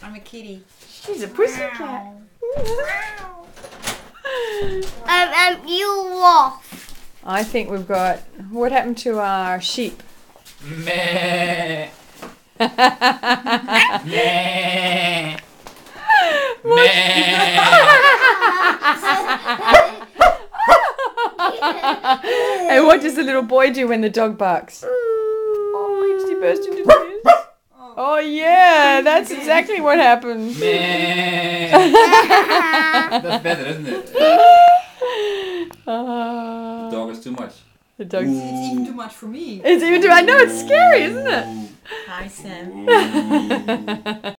I'm a kitty. She's a pussycat. You wolf. I think we've got... What happened to our sheep? Meh. Meh. Meh. And what does the little boy do when the dog barks? Oh, did he burst into tears? Oh yeah, that's exactly what happened. Meh. That's better, isn't it? The dog is too much. The dog's... It's even too much for me. It's even too... I know, it's scary, isn't it? Hi, Sam.